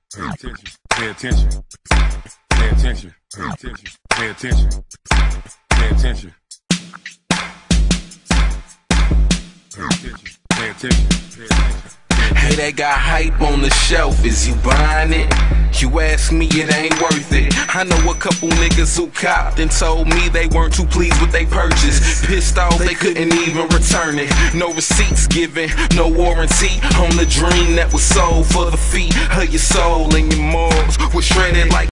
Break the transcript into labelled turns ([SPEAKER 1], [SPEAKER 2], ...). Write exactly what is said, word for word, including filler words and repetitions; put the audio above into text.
[SPEAKER 1] Pay attention. Pay attention. Pay attention. Pay attention. Pay attention. Pay attention. Pay attention. Pay attention. Pay attention.
[SPEAKER 2] Hey, they got hype on the shelf, is you buying it? You ask me, it ain't worth it. I know a couple niggas who copped and told me they weren't too pleased with they purchase. Pissed off, they couldn't even return it. No receipts given, no warranty on the dream that was sold for the feet of your soul, and your morals was shredded like